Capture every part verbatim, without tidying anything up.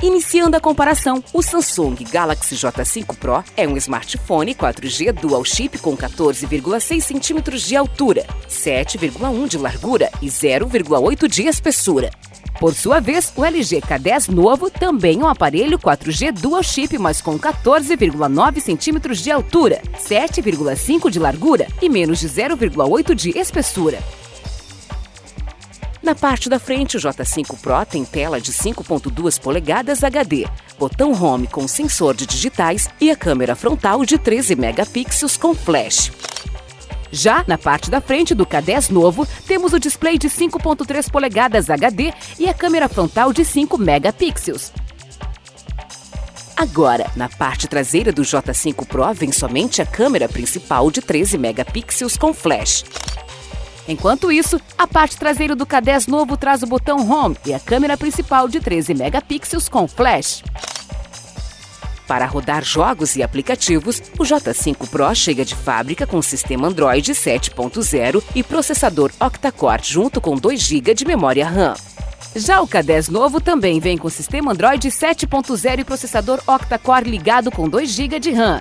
Iniciando a comparação, o Samsung Galaxy J cinco Pro é um smartphone quatro G dual chip com quatorze vírgula seis centímetros de altura, sete vírgula um de largura e zero vírgula oito de espessura. Por sua vez, o L G K dez novo também é um aparelho quatro G dual chip, mas com quatorze vírgula nove centímetros de altura, sete vírgula cinco de largura e menos de zero vírgula oito de espessura. Na parte da frente, o J cinco Pro tem tela de cinco vírgula dois polegadas H D, botão Home com sensor de digitais e a câmera frontal de treze megapixels com flash. Já na parte da frente do K dez novo, temos o display de cinco vírgula três polegadas H D e a câmera frontal de cinco megapixels. Agora, na parte traseira do J cinco Pro vem somente a câmera principal de treze megapixels com flash. Enquanto isso, a parte traseira do K dez novo traz o botão Home e a câmera principal de treze megapixels com flash. Para rodar jogos e aplicativos, o J cinco Pro chega de fábrica com sistema Android sete ponto zero e processador octa-core junto com dois gigas de memória RAM. Já o K dez novo também vem com sistema Android sete ponto zero e processador octa-core ligado com dois gigas de RAM.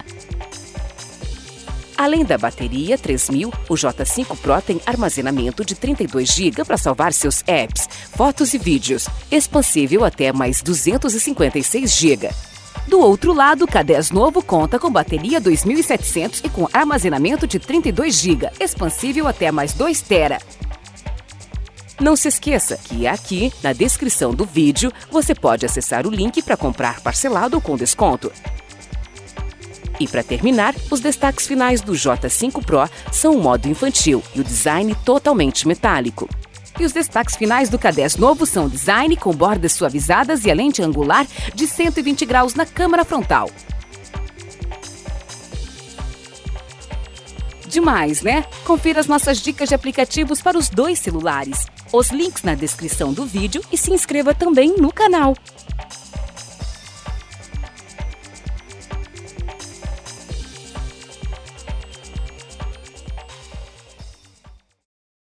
Além da bateria três mil, o J cinco Pro tem armazenamento de trinta e dois gigas para salvar seus apps, fotos e vídeos, expansível até mais duzentos e cinquenta e seis gigas. Do outro lado, o K dez novo conta com bateria dois mil e setecentos e com armazenamento de trinta e dois gigas, expansível até mais dois terabytes. Não se esqueça que aqui, na descrição do vídeo, você pode acessar o link para comprar parcelado ou com desconto. E para terminar, os destaques finais do J cinco Pro são o modo infantil e o design totalmente metálico. E os destaques finais do K dez novo são o design com bordas suavizadas e a lente angular de cento e vinte graus na câmera frontal. Demais, né? Confira as nossas dicas de aplicativos para os dois celulares. Os links na descrição do vídeo e se inscreva também no canal.